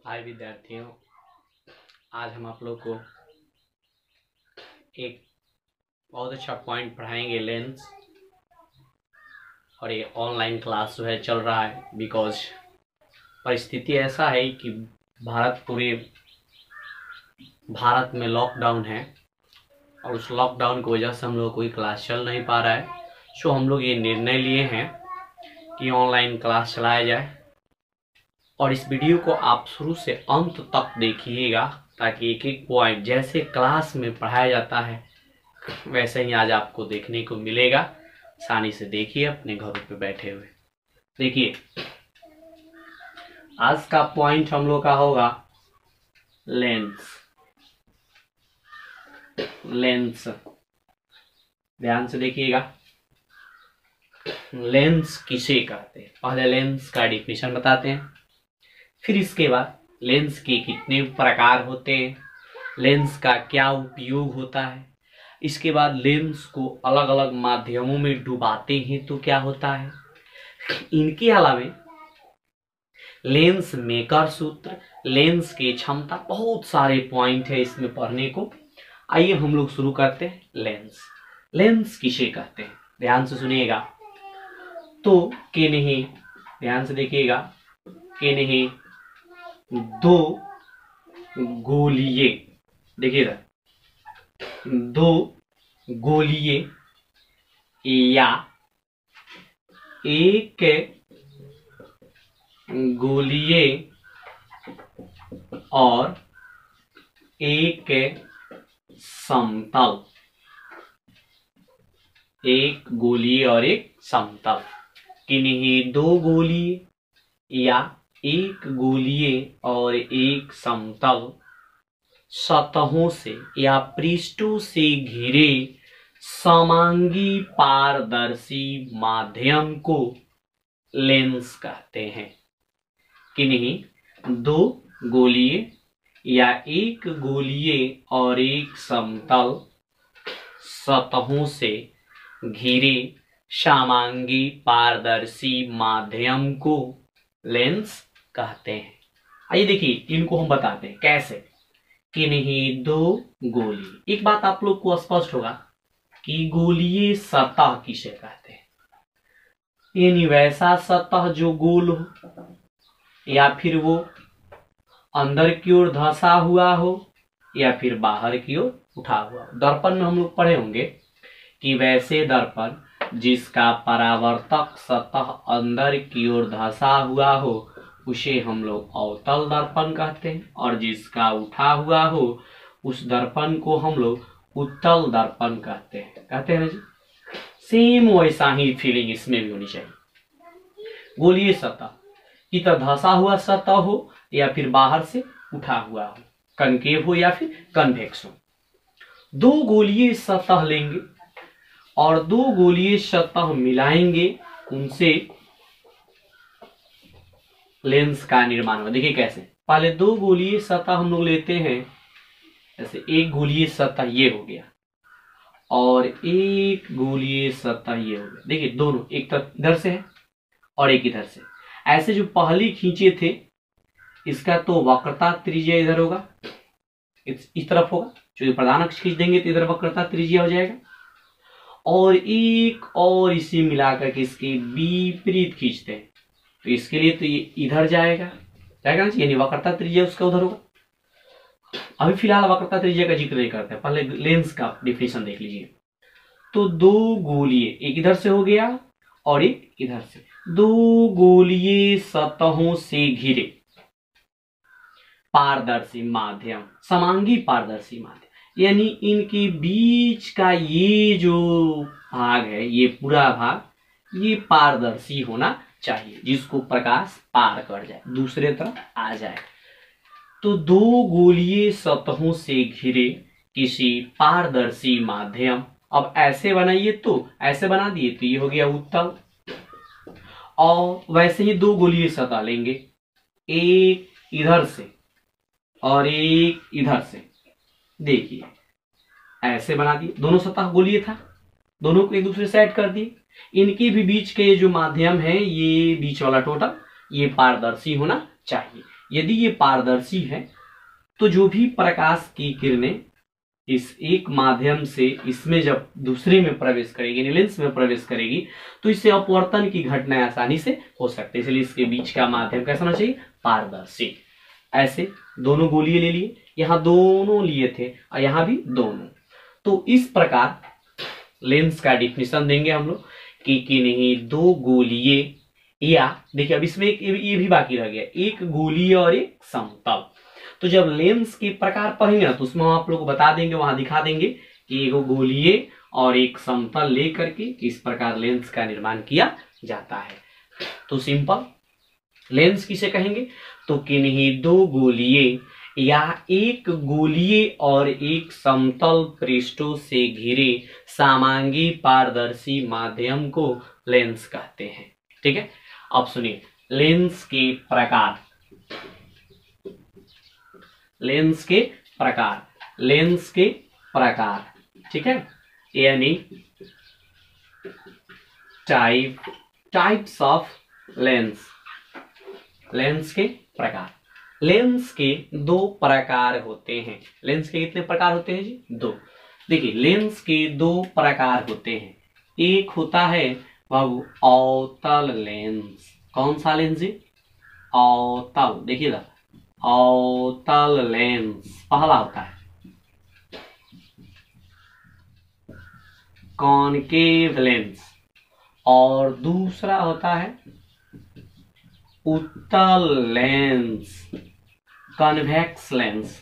हाय विद्यार्थियों, आज हम आप लोग को एक बहुत अच्छा पॉइंट पढ़ाएंगे लेंस। और ये ऑनलाइन क्लास जो है चल रहा है बिकॉज परिस्थिति ऐसा है कि पूरे भारत में लॉकडाउन है और उस लॉकडाउन की वजह से हम लोग कोई क्लास चल नहीं पा रहा है। सो हम लोग ये निर्णय लिए हैं कि ऑनलाइन क्लास चलाया जाए और इस वीडियो को आप शुरू से अंत तक देखिएगा ताकि एक एक पॉइंट जैसे क्लास में पढ़ाया जाता है वैसे ही आज आपको देखने को मिलेगा। आसानी से देखिए अपने घरों पे बैठे हुए। देखिए आज का पॉइंट हम लोग का होगा लेंस। लेंस ध्यान से देखिएगा, लेंस किसे कहते हैं। पहले लेंस का डिफिनेशन बताते हैं, फिर इसके बाद लेंस के कितने प्रकार होते हैं, लेंस का क्या उपयोग होता है, इसके बाद लेंस को अलग अलग माध्यमों में डुबाते हैं तो क्या होता है। इनके अलावा लेंस मेकर सूत्र, लेंस की क्षमता, बहुत सारे पॉइंट है इसमें पढ़ने को। आइए हम लोग शुरू करते हैं। लेंस लेंस किसे कहते हैं, ध्यान से सुनिएगा। तो के नहीं, ध्यान से देखिएगा, के नहीं दो गोलीय, देखिएगा दो गोलीय या एक गोलीय और एक समतल, एक गोलीय और एक समतल, किन्हीं दो गोलीय या एक गोलीय और एक समतल सतहों से या पृष्ठों से घिरे समांगी पारदर्शी माध्यम को लेंस कहते हैं। किन्हीं दो गोलीय या एक गोलीय और एक समतल सतहों से घिरे समांगी पारदर्शी माध्यम को लेंस कहते हैं। आइए देखिए इनको हम बताते हैं कैसे। कि नहीं दो गोली, एक बात आप लोग को स्पष्ट होगा कि गोलीय सतह किसे कहते हैं। यानी वैसा सतह जो गोल हो या फिर वो अंदर की ओर धंसा हुआ हो या फिर बाहर की ओर उठा हुआ हो। दर्पण में हम लोग पढ़े होंगे कि वैसे दर्पण जिसका परावर्तक सतह अंदर की ओर धंसा हुआ हो उसे हम लोग अवतल दर्पण कहते हैं, और जिसका उठा हुआ हो उस दर्पण को हम लोग उत्तल दर्पण कहते हैं ना जी। सेम वैसा ही फीलिंग इसमें भी होनी चाहिए। गोलीय सतह की तरह धंसा हुआ सतह हो या फिर बाहर से उठा हुआ हो, कनकेव हो या फिर कन्वेक्स हो। दो गोलीय सतह लेंगे और दो गोलीय सतह मिलाएंगे, उनसे लेंस का निर्माण होगा। देखिए कैसे। पहले दो गोलीय सतह हम लोग लेते हैं, जैसे एक गोलीय सतह ये हो गया और एक गोलीय सतह ये हो गया। देखिए दोनों एक तरफ इधर से है और एक इधर से। ऐसे जो पहले खींचे थे इसका तो वक्रता त्रिज्या इधर होगा, इस तरफ होगा। जो प्रधान अक्ष खींच देंगे तो इधर वक्रता त्रिज्या हो जाएगा, और एक और इसे मिलाकर के इसके विपरीत खींचते हैं तो इसके लिए तो ये इधर जाएगा ना, यानी वक्रता त्रिज्या उसका उधर होगा। अभी फिलहाल वक्रता त्रिज्या का जिक्र नहीं करते, पहले लेंस का डिफिनेशन देख लीजिए। तो दो गोलीय, एक इधर से हो गया और एक इधर से, दो गोलीय सतहों से घिरे पारदर्शी माध्यम, समांगी पारदर्शी माध्यम, यानी इनके बीच का ये जो भाग है, ये पूरा भाग ये पारदर्शी होना चाहिए, जिसको प्रकाश पार कर जाए, दूसरे तरफ आ जाए। तो दो गोलीय सतहों से घिरे किसी पारदर्शी माध्यम, अब ऐसे बनाइए तो ऐसे बना दिए तो ये हो गया उत्तल, और वैसे ही दो गोलीय सतह लेंगे, एक इधर से और एक इधर से। देखिए ऐसे बना दिए, दोनों सतह गोलीय था, दोनों को एक दूसरे से ऐड कर दिए। इनके भी बीच के जो माध्यम है, ये बीच वाला टोटल ये पारदर्शी होना चाहिए, यदि ये पारदर्शी है तो जो भी प्रकाश की किरणें इस एक माध्यम से इसमें जब दूसरे में प्रवेश करेगी, लेंस में प्रवेश करेगी, तो इससे अपवर्तन की घटनाएं आसानी से हो सकती है। इसलिए इसके बीच का माध्यम कैसा होना चाहिए? पारदर्शी। ऐसे दोनों गोलीय ले लिए, यहाँ दोनों लिए थे और यहाँ भी दोनों। तो इस प्रकार लेंस का डिफिनेशन देंगे हम लोग कि किन्हीं दो गोलीय, या देखिए अब इसमें ये भी बाकी रह गया, एक गोलीय और एक समतल। तो जब लेंस के प्रकार पढ़ेंगे ना तो उसमें हम आप लोग को बता देंगे, वहां दिखा देंगे कि एक गोलीय और एक समतल लेकर के किस प्रकार लेंस का निर्माण किया जाता है। तो सिंपल लेंस किसे कहेंगे? तो किन्हीं दो गोलीय या एक गोलीय और एक समतल पृष्ठों से घिरे समांगी पारदर्शी माध्यम को लेंस कहते हैं। ठीक है, अब सुनिए लेंस के प्रकार। लेंस के प्रकार, लेंस के प्रकार, ठीक है, यानी टाइप्स ऑफ लेंस। लेंस के प्रकार, लेंस के दो प्रकार होते हैं। लेंस के कितने प्रकार होते हैं जी? दो। देखिए लेंस के दो प्रकार होते हैं। एक होता है बाबू अवतल लेंस। कौन सा लेंस जी? अवतल। देखिएगा अवतल लेंस पहला होता है। कॉनकेव लेंस और दूसरा होता है उत्तल लेंस, कन्वेक्स लेंस।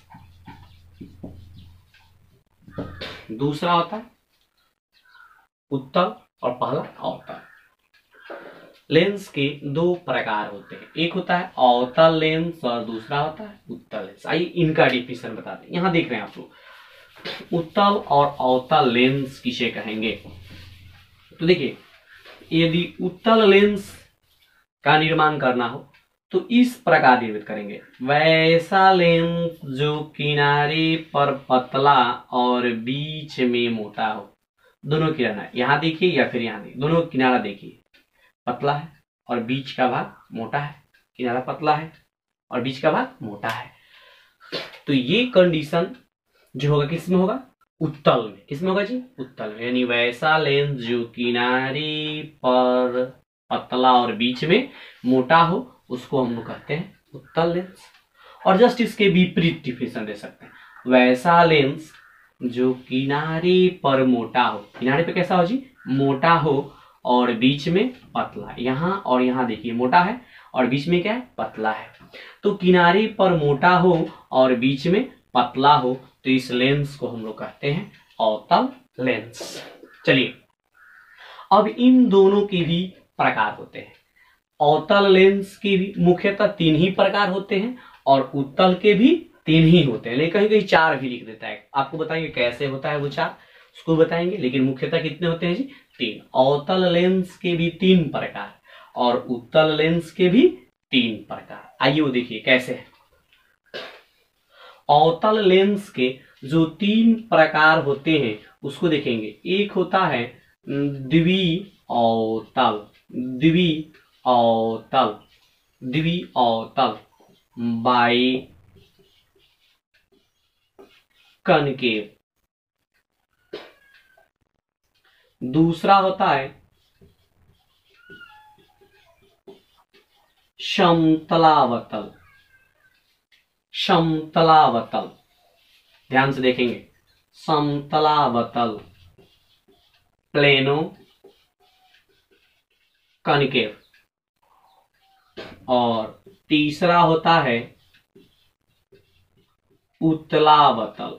दूसरा होता है उत्तल और पहला अवतल। लेंस के दो प्रकार होते हैं, एक होता है अवतल लेंस और दूसरा होता है उत्तल लेंस। आइए इनका डिफिनेशन बताते हैं। यहां देख रहे हैं आप लोग उत्तल और अवतल लेंस किसे कहेंगे। तो देखिए यदि उत्तल लेंस का निर्माण करना हो तो इस प्रकार निर्मित करेंगे। वैसा लेंस जो किनारे पर पतला और बीच में मोटा हो। दोनों किनारा यहां देखिए या फिर यहां देखिए, दोनों किनारा देखिए पतला है और बीच का भाग मोटा है। किनारा पतला है और बीच का भाग मोटा है। तो ये कंडीशन जो होगा किसमें होगा? उत्तल में। किसमें होगा जी? उत्तल में। यानी वैसा लेंस जो किनारे पर पतला और बीच में मोटा हो उसको हम लोग कहते हैं उत्तल लेंस। और जस्ट इसके विपरीत डिफिनेशन दे सकते हैं। वैसा लेंस जो किनारे पर मोटा हो, किनारे पे कैसा हो जी? मोटा हो और बीच में पतला। यहां और यहां देखिए मोटा है और बीच में क्या है? पतला है। तो किनारे पर मोटा हो और बीच में पतला हो तो इस लेंस को हम लोग कहते हैं अवतल लेंस। चलिए अब इन दोनों के भी प्रकार होते हैं। अवतल लेंस के भी मुख्यतः तीन ही प्रकार होते हैं और उत्तल के भी तीन ही होते हैं, लेकिन कहीं कहीं चार भी लिख देता है। आपको बताएंगे कैसे होता है वो चार, उसको बताएंगे। लेकिन मुख्यतः कितने होते हैं जी? तीन। अवतल लेंस के भी तीन प्रकार और उत्तल लेंस के भी तीन प्रकार। आइए वो देखिए कैसे है। अवतल लेंस के जो तीन प्रकार होते हैं उसको देखेंगे। एक होता है द्वि अवतल, द्वि अवतल, द्वि अवतल बाई कनकेव। दूसरा होता है समतलावतल, समतलावतल। ध्यान से देखेंगे समतलावतल, प्लेनो कनकेव। और तीसरा होता है उत्तलावतल,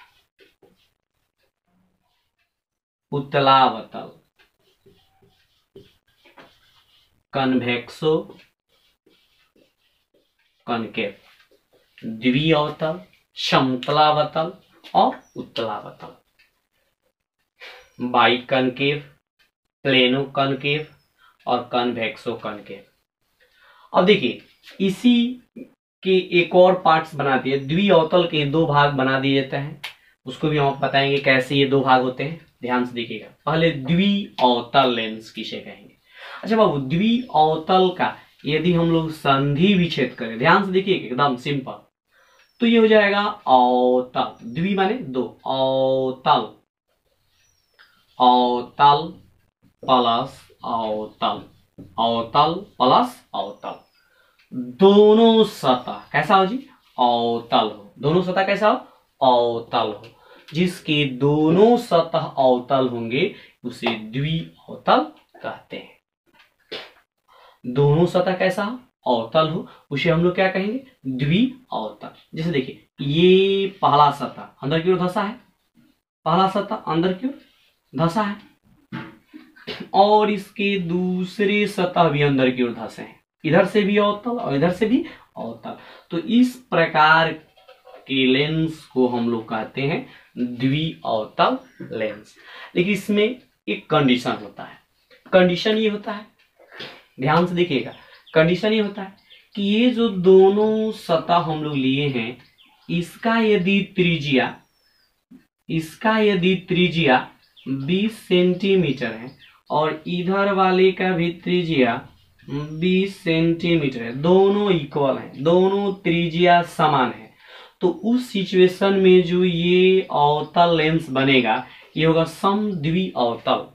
उत्तलावतल, कन्वेक्सो कनकेव। द्विअवतल, समतलावतल और उत्तलावतल, बाई कनकेव, प्लेनो कनकेव और कन्वेक्सो कनकेव। अब देखिए इसी के एक और पार्ट्स बना दिए। द्विअवतल के दो भाग बना दिए जाते हैं, उसको भी हम बताएंगे कैसे ये दो भाग होते हैं। ध्यान से देखिएगा। पहले द्विअवतल लेंस किसे कहेंगे। अच्छा बाबू द्विअवतल का यदि हम लोग संधि विच्छेद करें, ध्यान से देखिए एकदम सिंपल, तो ये हो जाएगा अवतल, द्वि माने दो, अवतल, अवतल प्लस अवतल, अवतल प्लस अवतल, दोनों सतह कैसा हो जी, अवतल हो, दोनों सतह कैसा हो, अवतल हो, जिसके दोनों सतह अवतल होंगे उसे द्वि अवतल कहते हैं। दोनों सतह कैसा हो, अवतल हो, उसे हम लोग क्या कहेंगे, द्वि अवतल। जैसे देखिए ये पहला सतह अंदर की ओर धंसा है, पहला सतह अंदर की ओर धंसा है, और इसके दूसरे सतह भी अंदर की ओर धंसे हैं, इधर से भी अवतल और इधर से भी अवतल। तो इस प्रकार के लेंस को हम लोग कहते हैं द्वि अवतल लेंस। लेकिन इसमें एक कंडीशन होता है, कंडीशन ये होता है, ध्यान से देखिएगा, कंडीशन ये होता है कि ये जो दोनों सतह हम लोग लिए हैं, इसका यदि त्रिज्या 20 सेंटीमीटर है और इधर वाले का भी त्रिज्या 20 सेंटीमीटर है, दोनों इक्वल है, दोनों त्रिज्या समान है, तो उस सिचुएशन में जो ये अवतल लेंस बनेगा ये होगा समद्वि अवतल।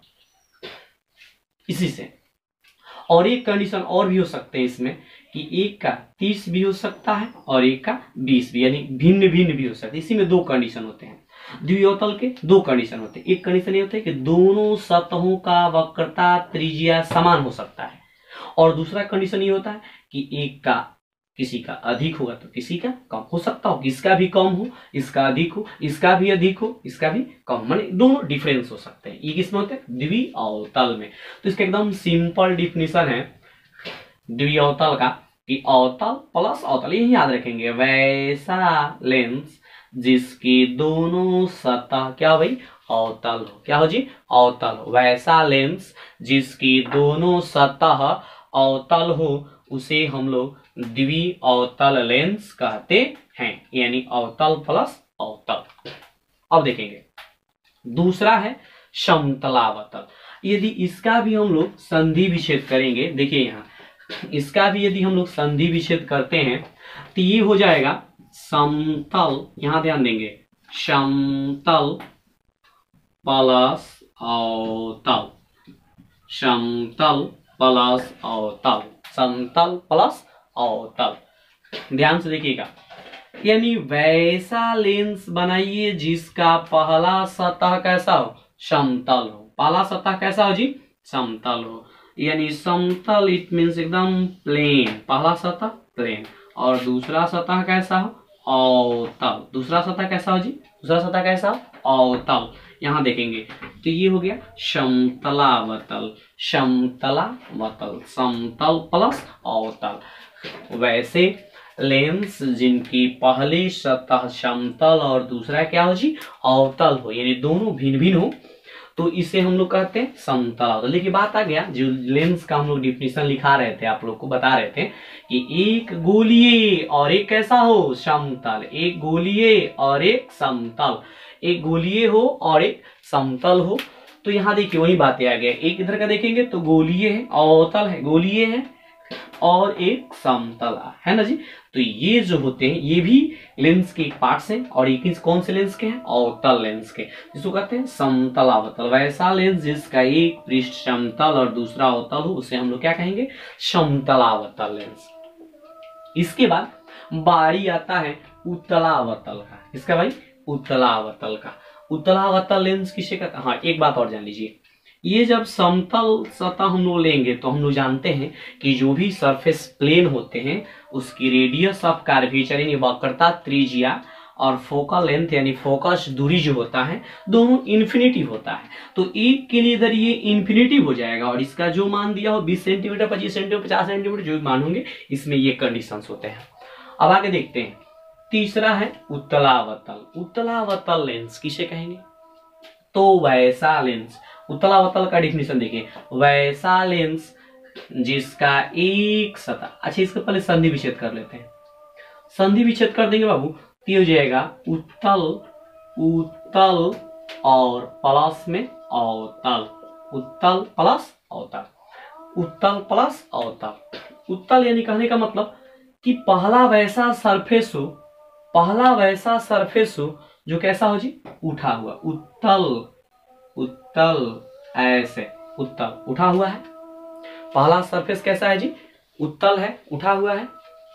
इसी से और एक कंडीशन और भी हो सकते हैं इसमें कि एक का 30 भी हो सकता है और एक का 20 भी, यानी भिन्न भिन्न भी हो सकता है। इसी में दो कंडीशन होते हैं, द्विअवतल के दो कंडीशन होते हैं। एक कंडीशन ये होता है कि दोनों सतहों का वक्रता त्रिज्या समान हो सकता है, और दूसरा कंडीशन ये होता है कि एक का किसी का अधिक होगा तो किसी का कम हो सकता हो, इसका भी कम हो, इसका अधिक हो, इसका भी अधिक हो, इसका भी कम, माने दोनों डिफरेंस हो सकते हैं। ये किसमें होते हैं, द्विअवतल में। तो इसका एकदम सिंपल डिफिनेशन है द्विअवतल का कि अवतल प्लस अवतल, यही याद रखेंगे, वैसा लेंस जिसकी दोनों सतह क्या हो भाई, अवतल हो, क्या हो जी, अवतल हो, वैसा लेंस जिसकी दोनों सतह अवतल हो उसे हम लोग द्विअवतल लेंस कहते हैं, यानी अवतल प्लस अवतल। अब देखेंगे दूसरा है समतलावतल। यदि इसका भी हम लोग संधि विच्छेद करेंगे, देखिए यहाँ इसका भी यदि हम लोग संधि विच्छेद करते हैं तो ये हो जाएगा समतल, यहां ध्यान देंगे, समतल प्लस अवतल, समतल प्लस अवतल, समतल प्लस अवतल। ध्यान से देखिएगा, यानी वैसा लेंस बनाइए जिसका पहला सतह कैसा हो, समतल हो, पहला सतह कैसा हो जी, समतल हो, यानी समतल इट मीन्स एकदम प्लेन, पहला सतह प्लेन, और दूसरा सतह कैसा हो, अवतल, दूसरा सतह कैसा हो जी, दूसरा सतह कैसा हो, अवतल। यहां देखेंगे तो ये हो गया समतलावतल, समतलावतल, समतल प्लस अवतल। वैसे लेंस जिनकी पहली सतह समतल और दूसरा क्या हो जी, अवतल हो, यानी दोनों भिन्न भिन्न हो, तो इसे हम लोग कहते हैं समतलावतल। लेकिन बात आ गया, जो लेंस का हम लोग डिफिनेशन लिखा रहे थे, आप लोग को बता रहे थे कि एक गोलीय और एक कैसा हो, समतल, एक गोलीय और एक समतल, एक गोलीय हो और एक समतल हो। तो यहाँ देखिए वही बातें आ गया, एक इधर का देखेंगे तो गोलीय है, अवतल है, गोलीय है और एक समतल है ना जी। तो ये जो होते हैं ये भी लेंस के पार्ट्स हैं, और ये कौन से लेंस के हैं, अवतल लेंस के, जिसको कहते हैं समतलावतल। वैसा लेंस जिसका एक पृष्ठ समतल और दूसरा अवतल हो उसे हम लोग क्या कहेंगे, समतलावतल लेंस। इसके बाद बारी आता है उत्तलावतल का, इसका भाई उत्तलावतल का। उत्तलावतल लेंस किसे कहते हैं, हाँ एक बात और जान लीजिए, ये जब समतल सतह हम लोग लेंगे तो हम लोग जानते हैं कि जो भी सरफेस प्लेन होते हैं उसकी रेडियस ऑफ कर्वेचर यानी वक्रता त्रिज्या और फोकल लेंथ यानी फोकस दूरी जो होता है दोनों इन्फिनिटिव होता है। तो एक के लिए इधर ये इन्फिनिटिव हो जाएगा और इसका जो मान दिया हो 20 सेंटीमीटर, 25 सेंटीमीटर, 50 सेंटीमीटर जो भी मान होंगे, इसमें ये कंडीशंस होते हैं। अब आगे देखते हैं, तीसरा है उत्तलावतल। उत्तलावतल लेंस किसे कहेंगे, तो वैसा लेंस, उत्तलावतल का डिफिनेशन देखिए, वैसा लेंस जिसका एक सतह, अच्छा इसके पहले संधि विच्छेद कर लेते हैं, संधि विच्छेद कर देंगे बाबू तो हो जाएगा उत्तल, उत्तल और प्लस में अवतल, उत्तल प्लस अवतल, उत्तल प्लस अवतल। उत्तल यानी कहने का मतलब कि पहला वैसा सरफेस हो जो कैसा हो जी, उठा हुआ, उत्तल, उत्तल, ऐसे उत्तल उठा हुआ है। पहला सरफेस कैसा है जी, उत्तल है, उठा हुआ है।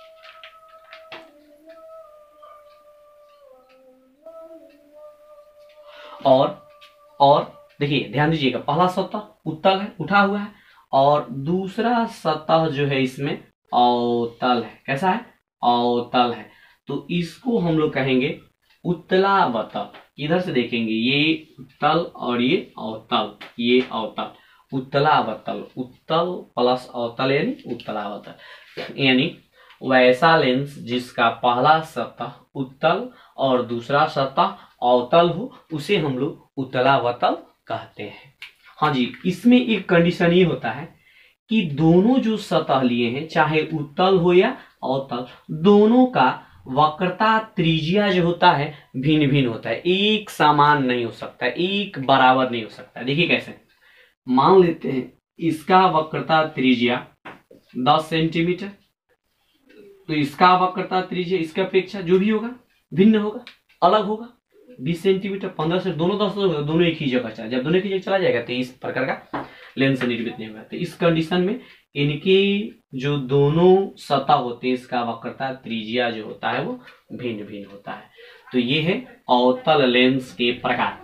और देखिए ध्यान दीजिएगा, पहला सतह उत्तल है, उठा हुआ है, और दूसरा सतह जो है इसमें अवतल है। कैसा है, अवतल है। तो इसको हम लोग कहेंगे उत्तलावतल। इधर से देखेंगे, ये उत्तल और ये अवतल, ये अवतल, उत्तलावतल, उत्तल प्लस अवतल यानी उत्तलावतल। यानी वैसा लेंस जिसका पहला सतह उत्तल और दूसरा सतह अवतल हो, उसे हम लोग उत्तलावतल कहते हैं। हाँ जी, इसमें एक कंडीशन ये होता है कि दोनों जो सतह लिए हैं, चाहे उत्तल हो या अवतल, दोनों का वक्रता त्रिज्या जो होता है भिन्न भिन्न होता है, एक समान नहीं हो सकता, एक बराबर नहीं हो सकता। देखिए कैसे, मान लेते हैं इसका वक्रता त्रिज्या 10 सेंटीमीटर, तो इसका वक्रता त्रिज्या इसके अपेक्षा जो भी होगा भिन्न होगा, अलग होगा। 20 सेंटीमीटर 15 से दोनों 10 होगा, दोनों एक ही जगह चला, जब दोनों एक ही जगह चला जाएगा तो इस प्रकार का लेंस निर्मित नहीं होगा। तो इस कंडीशन में इनके जो दोनों सतह होते हैं, इसका वक्रता त्रिज्या जो होता है वो भिन्न भिन्न होता है। तो ये है अवतल लेंस के प्रकार।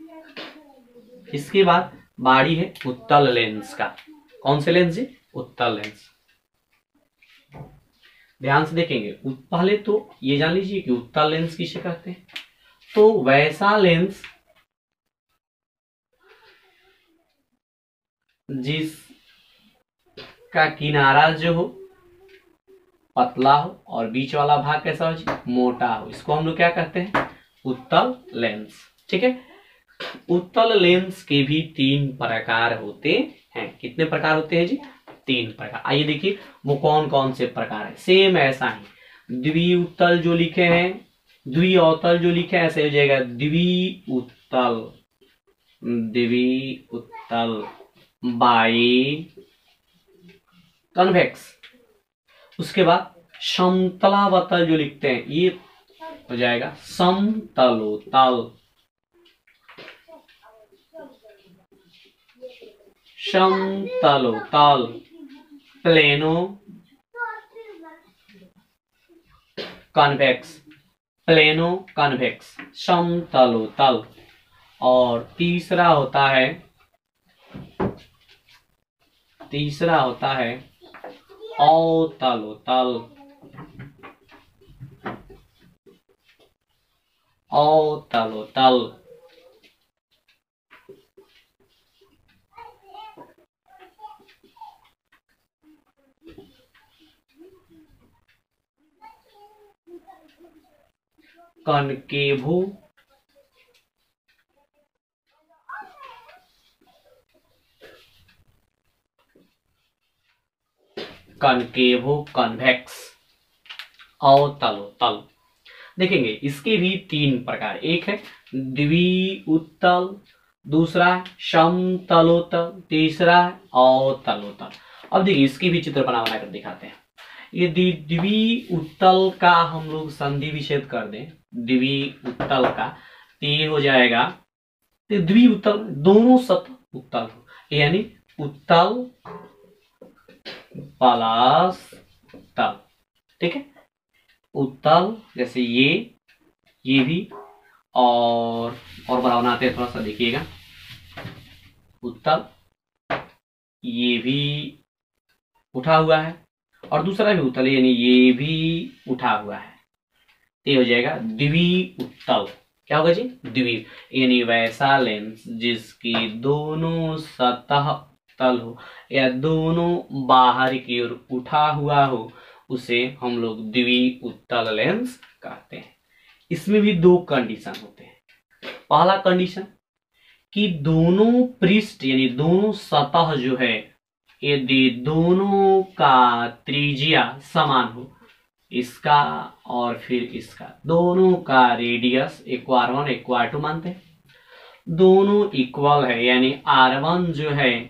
इसके बाद बारी है उत्तल लेंस का। कौन से लेंस है, उत्तल लेंस। ध्यान से देखेंगे, पहले तो ये जान लीजिए कि उत्तल लेंस किसे कहते हैं। तो वैसा लेंस जिसका किनारा जो हो पतला हो और बीच वाला भाग कैसा हो जी, मोटा हो, इसको हम लोग क्या कहते हैं, उत्तल लेंस। ठीक है। उत्तल लेंस के भी 3 प्रकार होते हैं। कितने प्रकार होते हैं जी, 3 प्रकार। आइए देखिए वो कौन कौन से प्रकार है। सेम ऐसा ही द्विउत्तल जो लिखे हैं, द्विअवतल जो लिखे हैं, ऐसे हो जाएगा द्विउत्तल, द्विउत्तल, बाई कन्वेक्स। उसके बाद समतलावतल जो लिखते हैं, ये हो जाएगा समतलोतल, समतलोतल, प्लेनो कन्वेक्स, प्लेनो कन्वेक्स, समतलोतल। और तीसरा होता है अवतलोतल, अवतलोतल। कनकेवो कन्वेक्स, अवतलोतल। देखेंगे इसके भी 3 प्रकार, एक है द्विउत्तल, दूसरा समतलोतल, तीसरा अवतलोतल। अब देखिए इसकी भी चित्र बनाकर दिखाते हैं। ये द्विउत्तल का हम लोग संधि विच्छेद कर दें, द्विउत्तल का, तो ये हो जाएगा, तो द्विउत्तल दोनों सतह उत्तल हो, यानी उत्तल प्लस तल। ठीक है, उत्तल जैसे ये भी, और बनाते हैं, थोड़ा सा देखिएगा, उत्तल ये भी उठा हुआ है और दूसरा भी उत्तल, यानी ये भी उठा हुआ है, ये हो जाएगा द्विउत्तल। क्या होगा जी, द्वि, यानी वैसा लेंस जिसकी दोनों सतह तल हो या दोनों बाहर की ओर उठा हुआ हो, उसे हम लोग द्विउत्तल लेंस कहते हैं। इसमें भी 2 कंडीशन होते हैं। पहला कंडीशन कि दोनों पृष्ठ यानी दोनों सतह जो है, यदि दोनों का त्रिज्या समान हो, इसका और फिर इसका, दोनों का रेडियस इक्वल 1 इक्वल 2 मानते हैं, दोनों इक्वल है, यानी R1 जो है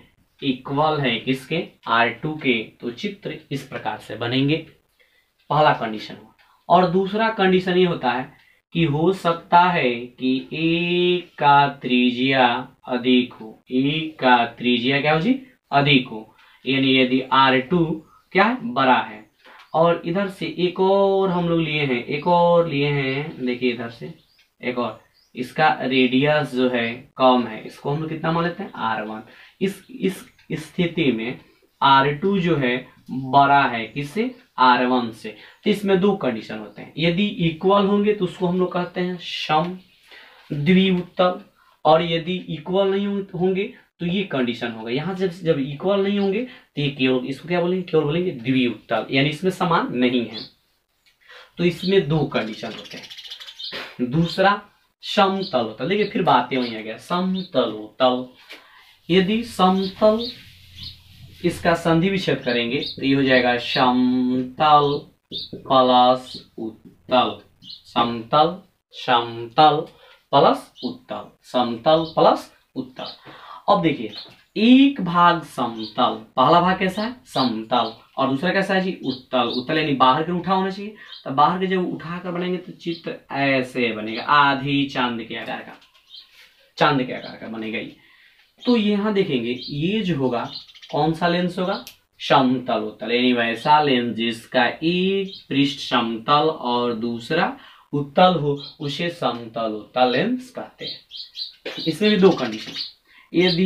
इक्वल है किसके, R2 के, तो चित्र इस प्रकार से बनेंगे। पहला कंडीशन हुआ। और दूसरा कंडीशन ये होता है कि हो सकता है कि ए का त्रिज्या अधिक हो, ए का त्रिज्या क्या हो जी, अधिक हो, यानी यदि R2 क्या है, बड़ा है। और इधर से एक और हम लोग लिए हैं, एक और लिए हैं, देखिए इधर से एक और, इसका रेडियस जो है कम है, इसको हम लोग कितना मान लेते हैं, R1। इस स्थिति में R2 जो है बड़ा है किससे, R1 से। तो इसमें दो कंडीशन होते हैं, यदि इक्वल होंगे तो उसको हम लोग कहते हैं सम द्विउत्तल, और यदि इक्वल नहीं होंगे तो ये कंडीशन होगा। यहाँ जब इक्वल नहीं होंगे तो ये केवल, इसको क्या बोलेंगे, केवल बोलेंगे द्विउत्तल, यानी इसमें समान नहीं है। तो इसमें दो कंडीशन होते हैं। दूसरा समतल होता है, देखिए फिर बातें वही आ गया, समतल उत्तल। यदि समतल इसका संधि विच्छेद करेंगे तो ये हो जाएगा समतल प्लस उत्तल, समतल, समतल प्लस उत्तल, समतल प्लस उत्तल। अब देखिए एक भाग समतल, पहला भाग कैसा है, समतल, और दूसरा कैसा है जी, उत्तल। उत्तल यानी बाहर के उठा होना चाहिए, तो बाहर के जब उठाकर बनाएंगे तो चित्र ऐसे बनेगा, आधी चांद के आकार का, चांद के आकार का बनेगा ये। तो यहाँ देखेंगे ये जो होगा कौन सा लेंस होगा, समतल उत्तल, यानी वैसा लेंस जिसका एक पृष्ठ समतल और दूसरा उत्तल हो उसे समतल उत्तल लेंस कहते हैं। इसमें भी दो कंडीशन, यदि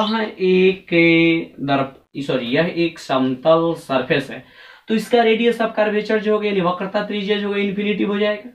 यह एक समतल सरफेस है तो इसका रेडियस ऑफ कर्वेचर जो होगा, यानी वक्रता त्रिज्या जो होगा, इन्फिनिटी हो जाएगा,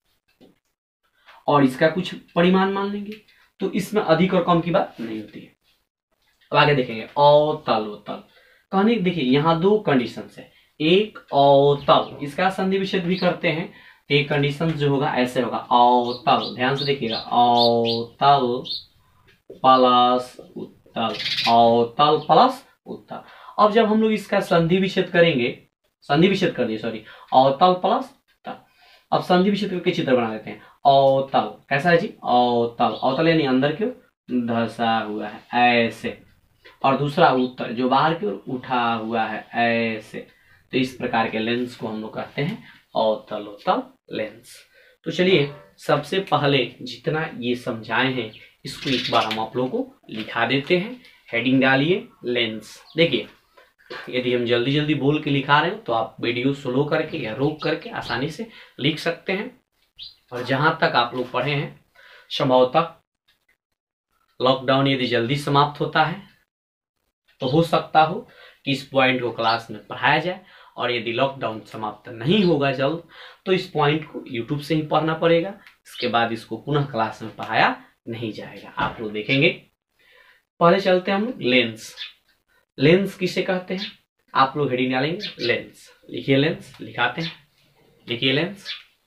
और इसका कुछ परिमाण मान लेंगे, तो इसमें अधिक और कम की बात नहीं होती है। अब आगे देखेंगे अवतल उत्तल। कहने देखिए यहाँ दो कंडीशन है, एक अवतल, इसका संधि विच्छेद भी करते हैं, तो एक कंडीशन जो होगा ऐसे होगा, अवतल, ध्यान से देखिएगा, अवतल प्लस उत्तल, अवतल प्लस उत्तल। अब जब हम लोग इसका संधि विच्छेद करेंगे, संधि विच्छेद कर दिए सॉरी, अवतल प्लस उत्तल। अब संधि विच्छेद करके चित्र बना लेते हैं। अवतल कैसा है जी, अवतल, अवतल यानी अंदर की ओर धंसा हुआ है ऐसे, और दूसरा उत्तल जो बाहर की ओर उठा हुआ है ऐसे। तो इस प्रकार के लेंस को हम लोग कहते हैं अवतल उत्तल लेंस। तो चलिए सबसे पहले जितना ये समझाए हैं इसको एक बार हम आप लोगों को लिखा देते हैं। हेडिंग डालिए लेंस। देखिए यदि हम जल्दी जल्दी बोल के लिखा रहे हो तो आप वीडियो स्लो करके या रोक करके आसानी से लिख सकते हैं। और जहां तक आप लोग पढ़े हैं, संभवतः लॉकडाउन यदि जल्दी समाप्त होता है तो हो सकता हो कि इस पॉइंट को क्लास में पढ़ाया जाए, और यदि लॉकडाउन समाप्त नहीं होगा जल्द तो इस पॉइंट को यूट्यूब से ही पढ़ना पड़ेगा, इसके बाद इसको पुनः क्लास में पढ़ाया नहीं जाएगा। आप लोग देखेंगे। पहले चलते हैं हम लोग लेंस। लेंस किसे कहते हैं, आप लोग हेडिंग डालेंगे लेंस, लिखिए लेंस, लिखाते हैं, लिखिए लेंस,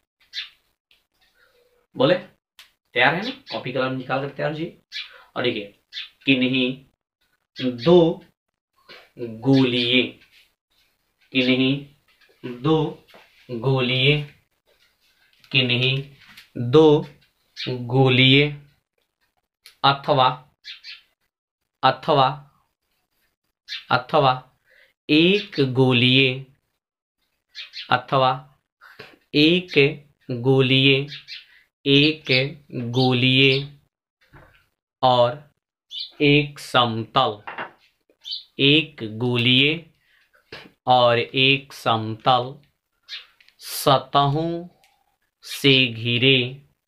बोले तैयार है ना, कॉपी कलम निकाल कर तैयार जी। और देखिए किन्हीं दो गोलीय, किन्हीं दो गोलीय, किन्हीं दो गोलीय अथवा अथवा अथवा एक गोलीय, अथवा एक गोलीय, एक गोलीय और एक समतल, एक गोलीय और एक समतल सतहों से घिरे,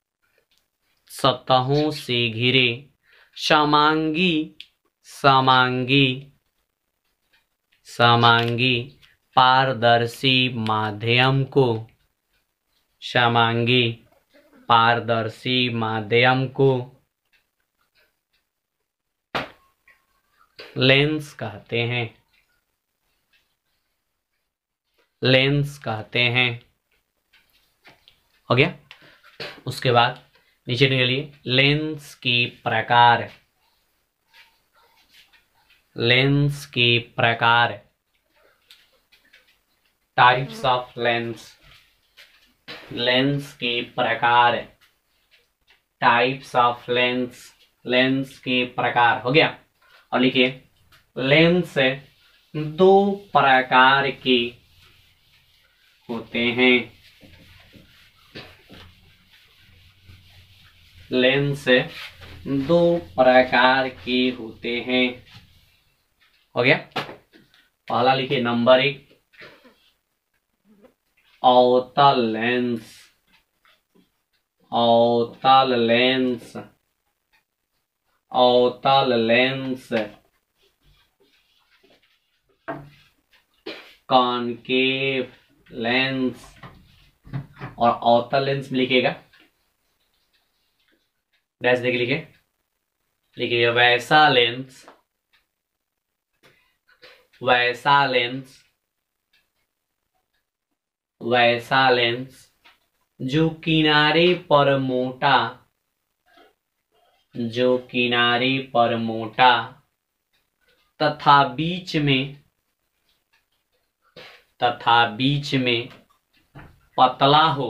सतहों से घिरे समांगी, समांगी, समांगी पारदर्शी माध्यम को, समांगी पारदर्शी माध्यम को लेंस कहते हैं, लेंस कहते हैं। हो गया। उसके बाद नीचे के लिए लेंस की प्रकार, लेंस के प्रकार, टाइप्स ऑफ लेंस, लेंस के प्रकार, टाइप्स ऑफ लेंस, लेंस के प्रकार। हो गया। और लिखिए लेंस दो प्रकार के होते हैं। लेंस दो प्रकार के होते हैं। हो गया। पहला लिखिए नंबर 1 अवतल लेंस। अवतल लेंस। अवतल लेंस। Concave lens. और अवतल लेंस में लिखिएगा डैश देके लिखिए वैसा लेंस। वैसा लेंस। वैसा लेंस जो किनारे पर मोटा, जो किनारे पर मोटा तथा बीच में पतला हो,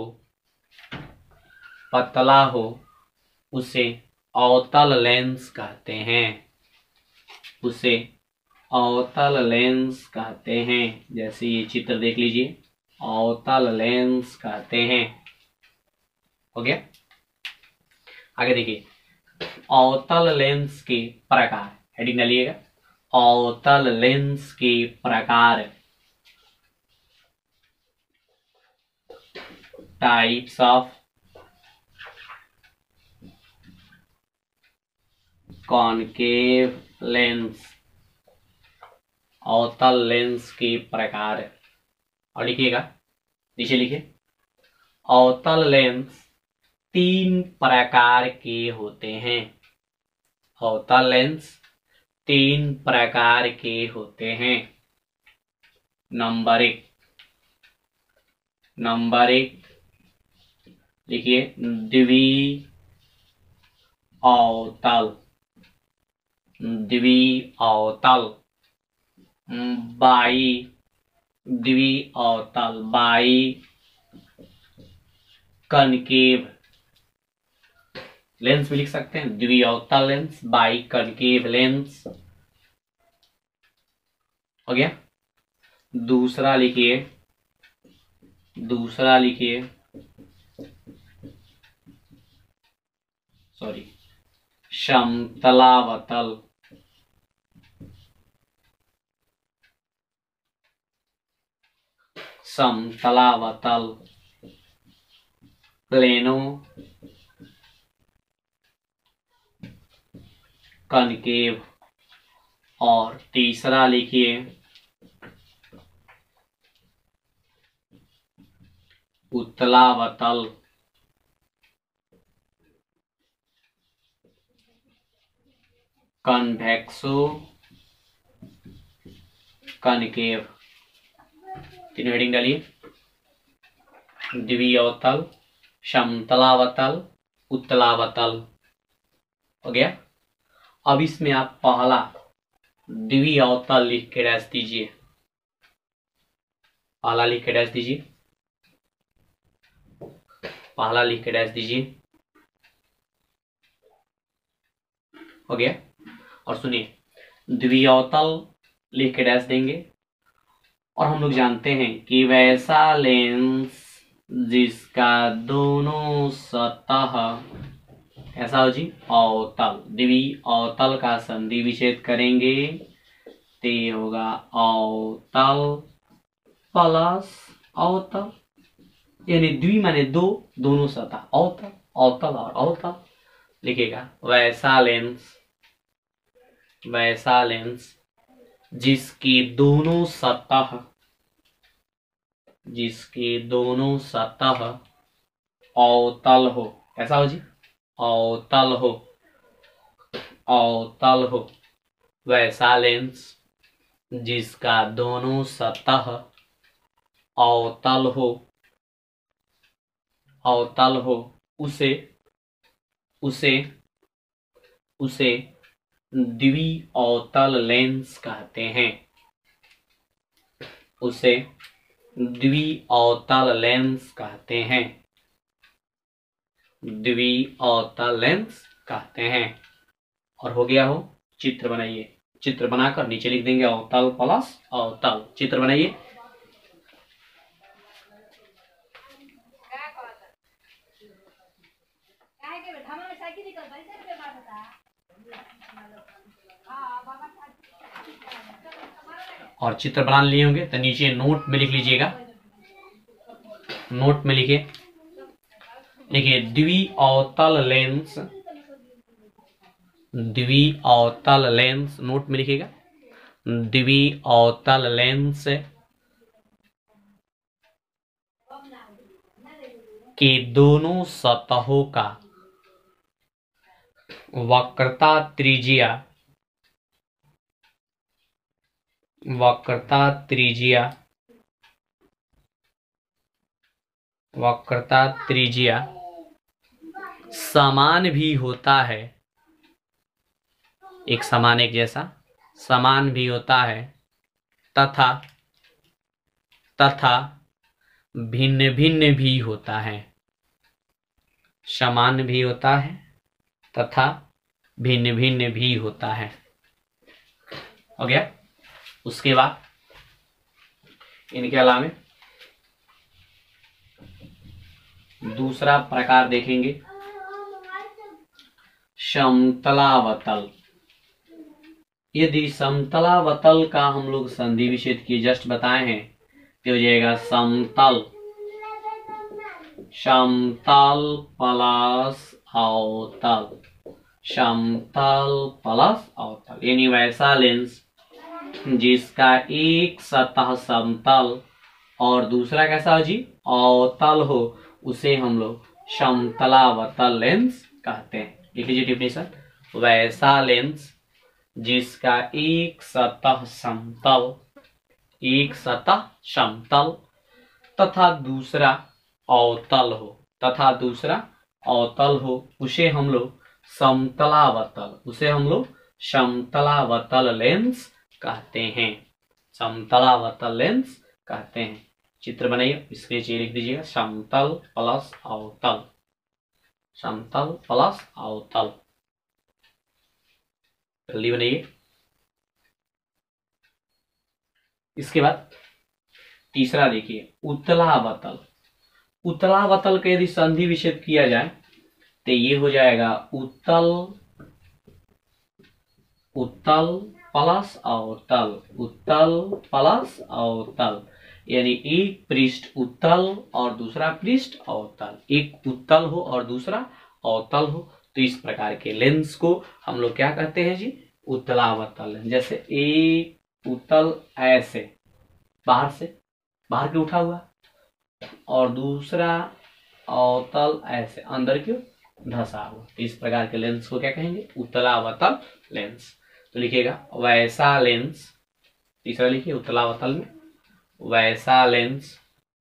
पतला हो, उसे अवतल लेंस कहते हैं। उसे अवतल लेंस कहते हैं। जैसे ये चित्र देख लीजिए, अवतल लेंस कहते हैं। हो गया। आगे देखिए अवतल लेंस के प्रकार, हेडिंग डालिएगा अवतल लेंस के प्रकार। Types of concave lens. अवतल लेंस के प्रकार। और लिखिएगा नीचे लिखिए अवतल लेंस 3 प्रकार के होते हैं। अवतल लेंस 3 प्रकार के होते हैं। नंबर 1 लिखिए द्वि अवतल। द्वि अवतल। बाई द्वि अवतल। बाई कनकेव लेंस भी लिख सकते हैं। द्वि अवतल लेंस, बाई कनकेव लेंस। हो गया। दूसरा लिखिए समतलावतल। समतलावतल प्लेनो कनकेव। और तीसरा लिखिए उत्तलावतल। कन्वेक्सो कनकेव। तीनों हेडिंग डालिए द्वि अवतल, समतलावतल, उत्तलावतल। हो गया। अब इसमें आप पहला द्वि अवतल लिख के डैश दीजिए। पहला लिख के डैश दीजिए। पहला लिख के डैश दीजिए। हो गया। और सुनिए द्वि अवतल लिख के डैश देंगे। और हम लोग जानते हैं कि वैसा लेंस जिसका दोनों सतह ऐसा हो जी अवतल, द्वि अवतल का संधि विच्छेद करेंगे तो ये होगा अवतल प्लस अवतल, यानी द्वि माने दो, दोनों सतह, अवतल, अवतल और अवतल। लिखिएगा वैसा लेंस जिसकी दोनों सतह अवतल हो। ऐसा हो जी अवतल हो। वैसा लेंस जिसका दोनों सतह अवतल हो उसे द्वि अवतल लेंस कहते हैं। उसे द्वि अवतल लेंस कहते हैं। द्वि अवतल लेंस कहते हैं। और हो गया हो, चित्र बनाइए। चित्र बनाकर नीचे लिख देंगे अवतल प्लस अवतल। चित्र बनाइए। और चित्र बना लिए होंगे तो नीचे नोट में लिख लीजिएगा। नोट में लिखिए, देखिए द्विअवतल लेंस, द्विअवतल लेंस नोट में लिखिएगा। द्विअवतल लेंस के दोनों सतहों का वक्रता त्रिज्या, वक्रता त्रिज्या, वक्रता त्रिज्या समान भी होता है, एक समान एक जैसा समान भी होता है, तथा भिन्न भिन्न भी होता है। समान भी होता है तथा भिन्न भिन्न भी होता है। हो गया। उसके बाद इनके अलावा दूसरा प्रकार देखेंगे समतलावतल। यदि समतलावतल का हम लोग संधि विच्छेद की जस्ट बताए हैं तो हो जाएगा समतल, समतल प्लस अवतल, समतल प्लस अवतल। यानी वैसा लेंस जिसका एक सतह समतल और दूसरा कैसा हो जी अवतल हो, उसे हम लोग समतलावतल लेंस कहते हैं। लिख लीजिए डेफिनेशन, वैसा लेंस जिसका एक सतह समतल, एक सतह समतल तथा दूसरा अवतल हो, तथा दूसरा अवतल हो, उसे हम लोग समतलावतल, उसे हम लोग समतलावतल लेंस कहते हैं। समतलावतल लेंस कहते हैं। चित्र बनाइए, इसके नीचे लिख दीजिएगा समतल प्लस अवतल, समतल प्लस अवतल। जल्दी बनाइए। इसके बाद तीसरा देखिए उत्तलावतल। उत्तलावतल का यदि संधि विच्छेद किया जाए तो ये हो जाएगा उत्तल, उत्तल प्लस अवतल, उत्तल प्लस अवतल। यानी एक पृष्ठ उत्तल और दूसरा पृष्ठ अवतल, एक उत्तल हो और दूसरा अवतल हो, तो इस प्रकार के लेंस को हम लोग क्या कहते हैं जी उत्तलावतल। जैसे एक उत्तल ऐसे बाहर से बाहर के उठा हुआ और दूसरा अवतल ऐसे अंदर क्यों धसा हुआ, तो इस प्रकार के लेंस को क्या कहेंगे उत्तलावतल लेंस। तो लिखिएगा वैसा लेंस, तीसरा लिखिए उत्तलावतल में वैसा लेंस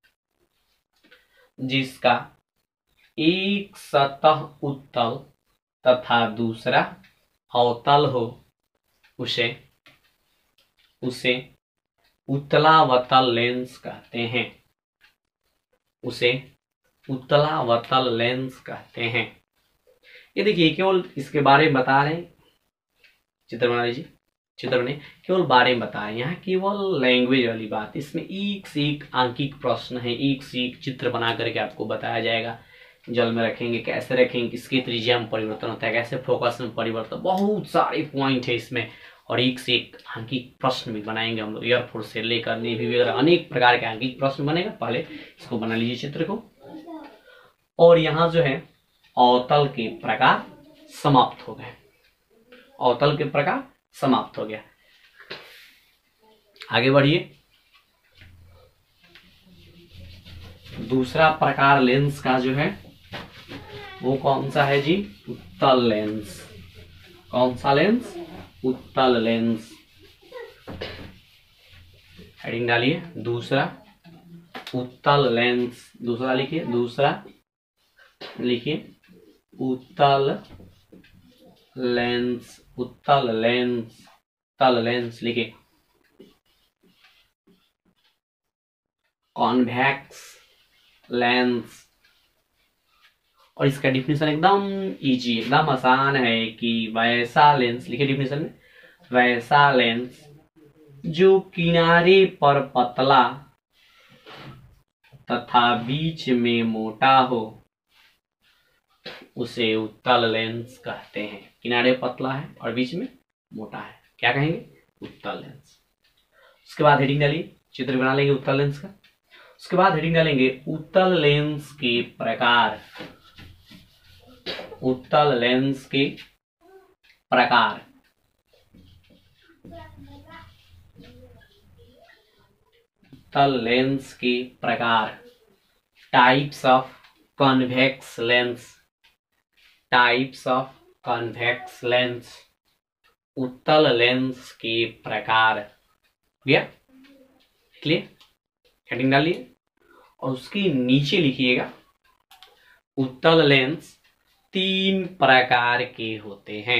जिसका एक सतह उत्तल तथा दूसरा अवतल हो, उसे उत्तलावतल लेंस कहते हैं, उसे उत्तलावतल लेंस कहते हैं। ये देखिए केवल इसके बारे में बता रहे हैं। चित्र बना लीजिए, चित्र बने केवल बारे में बता रहे हैं, यहाँ केवल लैंग्वेज वाली बात। इसमें एक से एक आंकिक प्रश्न है, एक से एक चित्र बना करके आपको बताया जाएगा। जल में रखेंगे, कैसे रखेंगे, किसके त्रिज्या में परिवर्तन होता है, कैसे फोकस में परिवर्तन, बहुत सारे पॉइंट है इसमें। और एक से एक आंकिक प्रश्न भी बनाएंगे हम लोग, एयरफोर्स से लेकर नेवी वगैरह अनेक प्रकार के आंकिक प्रश्न बनेगा। पहले इसको बना लीजिए चित्र को। और यहाँ जो है अवतल के प्रकार समाप्त हो गए, अवतल के प्रकार समाप्त हो गया। आगे बढ़िए। दूसरा प्रकार लेंस का जो है वो कौन सा है जी उत्तल लेंस। कौन सा लेंस उत्तल लेंस। हेडिंग डालिए दूसरा उत्तल लेंस, दूसरा लिखिए, दूसरा लिखिए उत्तल लेंस, उत्तल लेंस, उत्तल लेंस लिखिए। Convex lens. और इसका डिफिनेशन एकदम इजी, एकदम आसान है कि वैसा लेंस, लिखिए डिफिनेशन में वैसा लेंस जो किनारे पर पतला तथा बीच में मोटा हो उसे उत्तल लेंस कहते हैं। किनारे पतला है और बीच में मोटा है, क्या कहेंगे? उत्तल लेंस। उसके बाद हेडिंग डालिए, चित्र बना लेंगे उत्तल लेंस का। उसके बाद हेडिंग डालेंगे उत्तल लेंस के प्रकार। उत्तल लेंस के प्रकार। उत्तल लेंस के प्रकार। Types of convex lens. Types of convex lens. उत्तल लेंस के प्रकार। गया क्लियर? हेडिंग डालिए और उसके नीचे लिखिएगा उत्तल लेंस 3 प्रकार के होते हैं।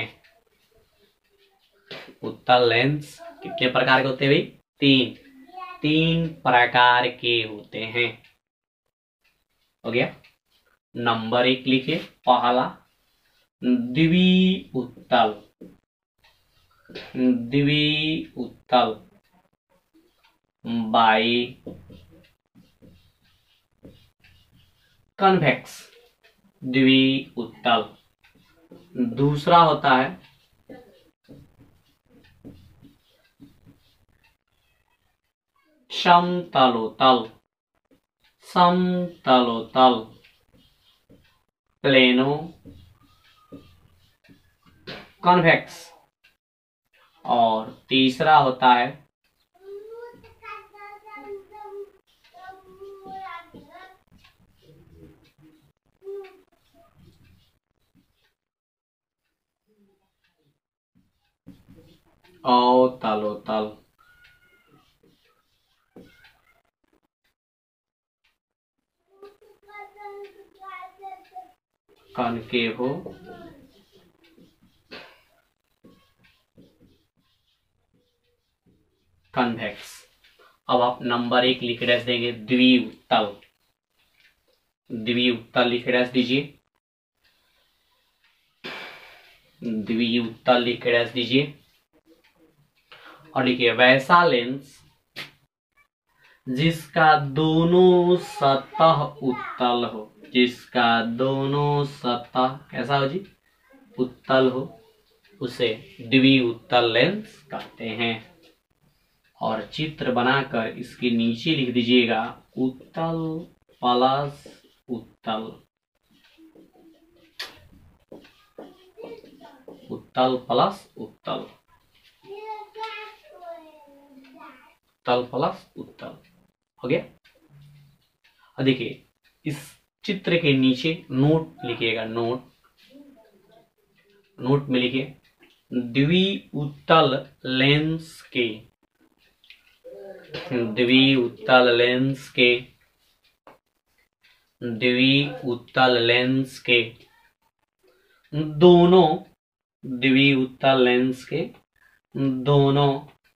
उत्तल लेंस कितने प्रकार के होते हैं भाई? 3 प्रकार के होते हैं। हो गया? नंबर 1 लिखिए, पहला द्वि उत्तल। द्वि उत्तल बाई कन्वेक्स। द्वि उत्तल। दूसरा होता है समतलोतल। समतलोतल प्लेनो कन्वेक्स। और तीसरा होता है अवतलोतल। कनकेवो कन्वेक्स। अब आप नंबर 1 लिख डैश देंगे द्विउत्तल। द्विउत्तल लिख डैश दीजिए। द्विउत्तल लिख डैश दीजिए और लिखिए वैसा लेंस जिसका दोनों सतह उत्तल हो। जिसका दोनों सतह कैसा हो जी? उत्तल हो, उसे द्विउत्तल लेंस कहते हैं। और चित्र बनाकर इसके नीचे लिख दीजिएगा उत्तल प्लस उत्तल। उत्तल प्लस उत्तल। उत्तल प्लस उत्तल। हो गया? और देखिए इस चित्र के नीचे नोट लिखिएगा। नोट नोट में लिखिए द्विउत्तल लेंस के। द्विउत्तल लेंस के। द्विउत्तल लेंस के दोनों। द्विउत्तल लेंस के दोनों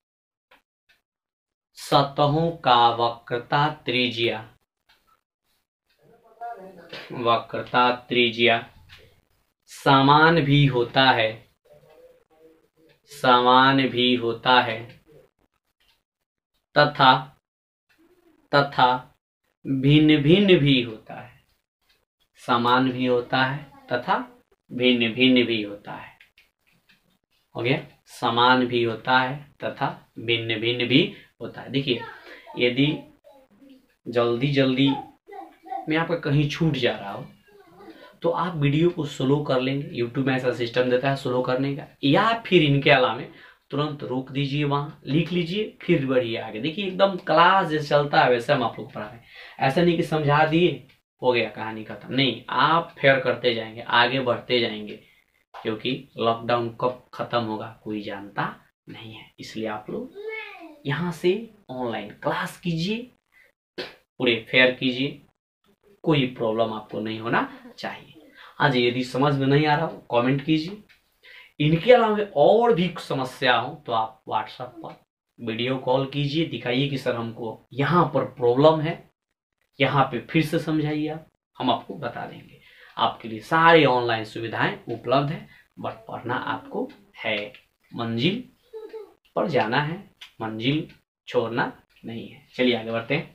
सतहों का वक्रता त्रिज्या। वक्रता त्रिज्या समान भी होता है। समान भी होता है तथा भिन्न भिन्न भी होता है। समान भी होता है तथा भिन्न भिन्न भी होता है। हो गया? समान भी होता है तथा भिन्न भिन्न भी होता है। देखिए यदि जल्दी जल्दी में आपका कहीं छूट जा रहा हो तो आप वीडियो को स्लो कर लेंगे। यूट्यूब में ऐसा सिस्टम देता है स्लो करने का, या फिर इनके अलावा तुरंत रोक दीजिए, वहां लिख लीजिए, फिर बढ़िए आगे। देखिए एकदम क्लास जैसे चलता है वैसे हम आप लोग पढ़ा रहे हैं। ऐसा नहीं कि समझा दिए हो गया कहानी खत्म, नहीं, आप फेयर करते जाएंगे, आगे बढ़ते जाएंगे, क्योंकि लॉकडाउन कब खत्म होगा कोई जानता नहीं है। इसलिए आप लोग यहाँ से ऑनलाइन क्लास कीजिए, पूरे फेयर कीजिए, कोई प्रॉब्लम आपको नहीं होना चाहिए। हाँ जी, यदि समझ में नहीं आ रहा हो कमेंट कीजिए। इनके अलावा और भी समस्या हो तो आप व्हाट्सएप पर वीडियो कॉल कीजिए, दिखाइए कि सर हमको यहाँ पर प्रॉब्लम है, यहाँ पे फिर से समझाइए, आप हम आपको बता देंगे। आपके लिए सारी ऑनलाइन सुविधाएं उपलब्ध है, बट पढ़ना आपको है। मंजिल पर जाना है, मंजिल छोड़ना नहीं है। चलिए आगे बढ़ते हैं।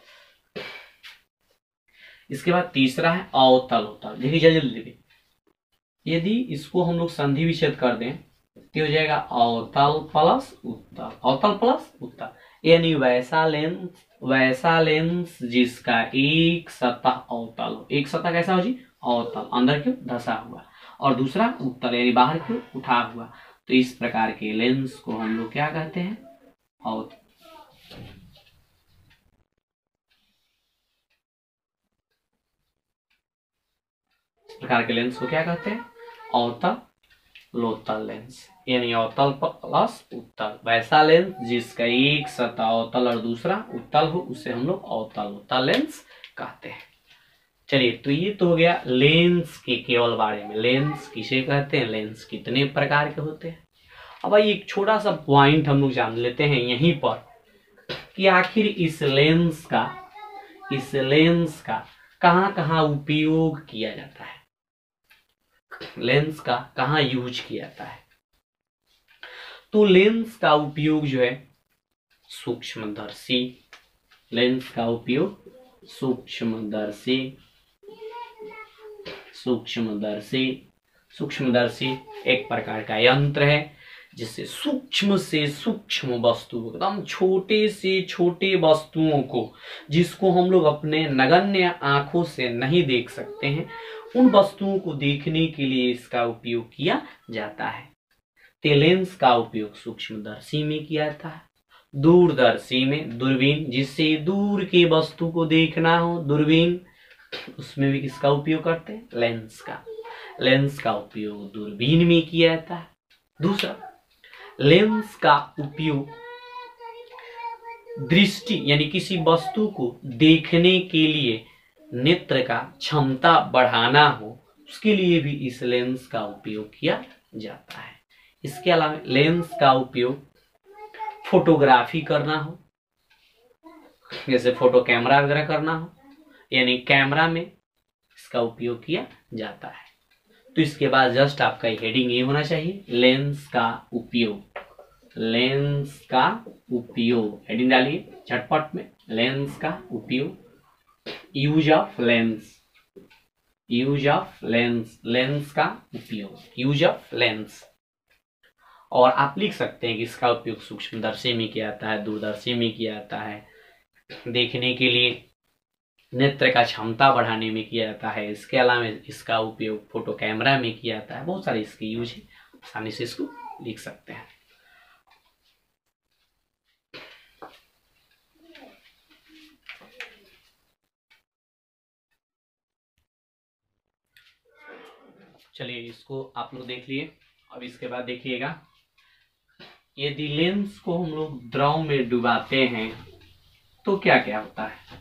इसके बाद तीसरा है अवतल उत्तल। देखिए जल्दी जल्दी, यदि इसको हम लोग संधि विच्छेद कर दें तो हो जाएगा अवतल प्लस उत्तल, अवतल प्लस उत्तल, यानी वैसा लेंस जिसका एक सतह अवतल हो। एक सतह कैसा हो जी? अवतल, अंदर क्यों? धसा हुआ, और दूसरा उत्तल यानी बाहर क्यों? उठा हुआ। तो इस प्रकार के लेंस को हम लोग क्या कहते हैं? अवतल। इस प्रकार के लेंस को क्या कहते हैं? अवतल लोतल लेंस, यानी अवतल प्लस उत्तल। वैसा लेंस जिसका एक सतह अवतल और दूसरा उत्तल हो, उसे हम लोग अवतल लोतल लेंस कहते हैं। चलिए, तो ये तो हो गया लेंस के केवल बारे में। लेंस किसे कहते हैं, लेंस कितने प्रकार के होते हैं। अब भाई एक छोटा सा पॉइंट हम लोग जान लेते हैं यहीं पर कि आखिर इस लेंस का कहाँ कहाँ उपयोग किया जाता है। लेंस का कहाँ यूज किया जाता है? तो लेंस का उपयोग जो है सूक्ष्मदर्शी, लेंस का उपयोग सूक्ष्मदर्शी एक प्रकार का यंत्र है जिससे सूक्ष्म से सूक्ष्म वस्तु, एकदम छोटे से छोटे वस्तुओं को, जिसको हम लोग अपने नगण्य आंखों से नहीं देख सकते हैं, उन वस्तुओं को देखने के लिए इसका उपयोग किया जाता है। तो लेंस का उपयोग सूक्ष्मदर्शी में किया जाता है, दूरदर्शी में दूरबीन, जिससे दूर की वस्तु को देखना हो, दूरबीन, उसमें भी किसका उपयोग करते हैं? लेंस का उपयोग दूरबीन में किया जाता है। दूसरा, लेंस का उपयोग दृष्टि यानी किसी वस्तु को देखने के लिए नेत्र का क्षमता बढ़ाना हो, उसके लिए भी इस लेंस का उपयोग किया जाता है। इसके अलावा लेंस का उपयोग फोटोग्राफी करना हो, जैसे फोटो कैमरा वगैरह करना हो, यानी कैमरा में इसका उपयोग किया जाता है। तो इसके बाद जस्ट आपका हेडिंग ये होना चाहिए, लेंस का उपयोग। हेडिंग डालिए झटपट में, लेंस का उपयोग, यूज ऑफ लेंस का उपयोग, यूज ऑफ लेंस। और आप लिख सकते हैं कि इसका उपयोग सूक्ष्मदर्शी में किया जाता है, दूरदर्शी में किया जाता है, देखने के लिए नेत्र का क्षमता बढ़ाने में किया जाता है। इसके अलावा इसका उपयोग फोटो कैमरा में किया जाता है। बहुत सारे इसके यूज है, आसानी से इसको लिख सकते हैं। चलिए इसको आप लोग देख लिए। अब इसके बाद देखिएगा, यदि लेंस को हम लोग द्रव में डुबाते हैं तो क्या क्या होता है।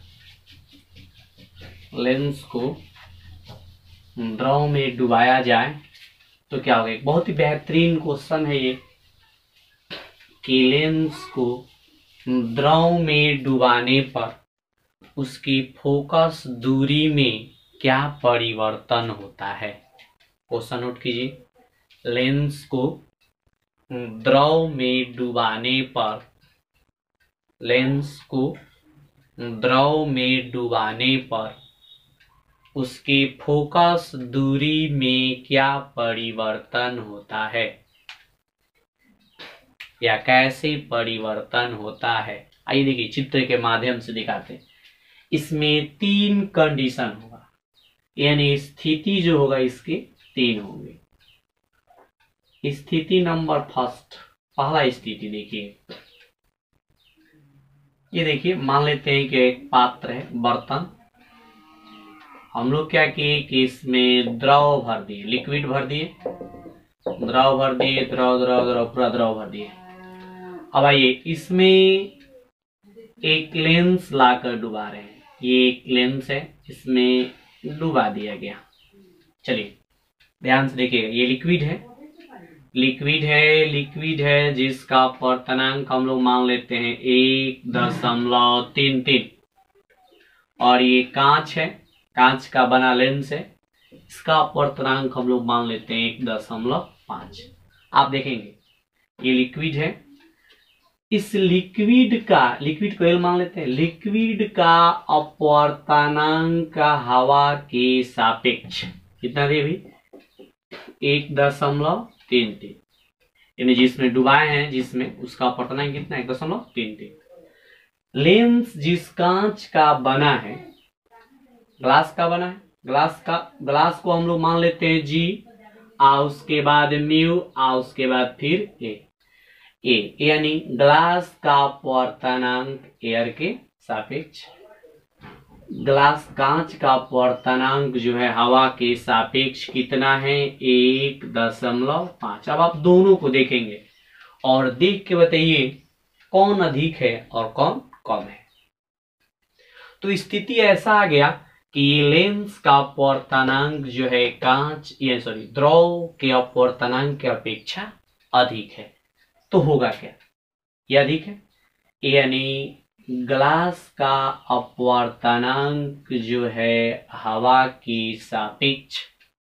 लेंस को द्रव में डुबाया जाए तो क्या होगा। एक बहुत ही बेहतरीन क्वेश्चन है ये कि लेंस को द्रव में डुबाने पर उसकी फोकस दूरी में क्या परिवर्तन होता है। क्वेश्चन नोट कीजिए, लेंस को द्रव में डुबाने पर, लेंस को द्रव में डुबाने पर उसके फोकस दूरी में क्या परिवर्तन होता है, या कैसे परिवर्तन होता है। आइए देखिए चित्र के माध्यम से दिखाते हैं। इसमें 3 कंडीशन होगा, यानी स्थिति जो होगा इसके 3 होंगे। स्थिति नंबर फर्स्ट, पहला स्थिति देखिए, ये देखिए मान लेते हैं कि एक पात्र है, बर्तन, हम लोग क्या किए कि इसमें द्रव भर दिए, लिक्विड भर दिए, द्रव भर दिए, द्रव पूरा द्रव भर दिए। अब आइए इसमें एक लेंस लाकर डुबा रहे हैं। ये एक लेंस है, इसमें डुबा दिया गया। चलिए ध्यान से देखिएगा, ये लिक्विड है जिसका अपवर्तनांक हम लोग मान लेते हैं 1.33, और ये कांच है, कांच का बना लेंस है, इसका अपवर्तनांक हम लोग मान लेते हैं 1.5। आप देखेंगे ये लिक्विड है इस लिक्विड को एल मान लेते हैं, लिक्विड का अपवर्तनांक हवा के सापेक्ष कितना दे भाई 1.33, यानी जिसमें डुबाए हैं जिसमें उसका अपवर्तनांक कितना 1.33। लेंस जिस कांच का बना है, ग्लास का बना है, ग्लास को हम लोग मान लेते हैं जी, उसके बाद म्यू, उसके बाद फिर ए यानी ग्लास का अपवर्तनांक एयर के सापेक्ष, ग्लास कांच का अपवर्तनांक जो है हवा के सापेक्ष कितना है 1.5। अब आप दोनों को देखेंगे और देख के बताइए कौन अधिक है और कौन कम है। तो स्थिति ऐसा आ गया कि लेंस का अपवर्तनांक जो है द्रव के अपवर्तनांक की अपेक्षा अधिक है, तो होगा क्या, ये अधिक है, यानी ग्लास का अपवर्तनांक जो है हवा के सापेक्ष,